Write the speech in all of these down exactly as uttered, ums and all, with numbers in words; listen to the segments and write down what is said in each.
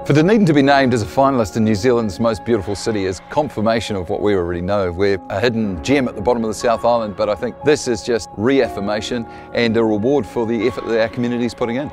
For Dunedin to be named as a finalist in New Zealand's most beautiful city is confirmation of what we already know. We're a hidden gem at the bottom of the South Island, but I think this is just reaffirmation and a reward for the effort that our community is putting in.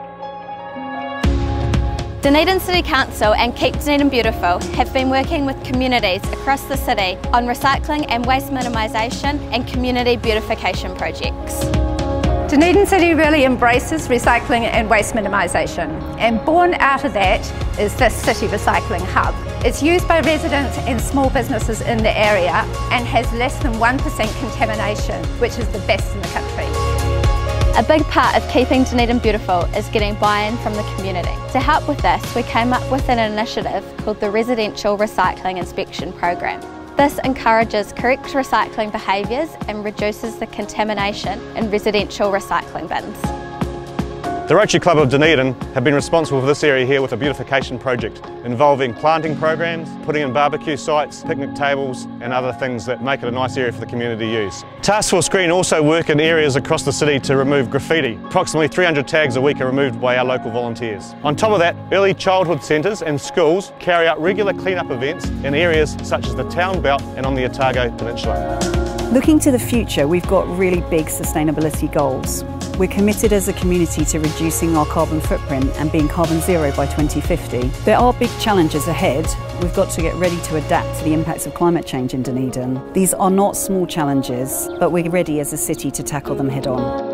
Dunedin City Council and Keep Dunedin Beautiful have been working with communities across the city on recycling and waste minimisation and community beautification projects. Dunedin City really embraces recycling and waste minimisation, and born out of that is this City Recycling Hub. It's used by residents and small businesses in the area and has less than one percent contamination, which is the best in the country. A big part of keeping Dunedin beautiful is getting buy-in from the community. To help with this, we came up with an initiative called the Residential Recycling Inspection Program. This encourages correct recycling behaviours and reduces the contamination in residential recycling bins. The Rotary Club of Dunedin have been responsible for this area here with a beautification project involving planting programs, putting in barbecue sites, picnic tables and other things that make it a nice area for the community to use. Task Force Green also work in areas across the city to remove graffiti. Approximately three hundred tags a week are removed by our local volunteers. On top of that, early childhood centres and schools carry out regular clean-up events in areas such as the Town Belt and on the Otago Peninsula. Looking to the future, we've got really big sustainability goals. We're committed as a community to reducing our carbon footprint and being carbon zero by twenty fifty. There are big challenges ahead. We've got to get ready to adapt to the impacts of climate change in Dunedin. These are not small challenges, but we're ready as a city to tackle them head on.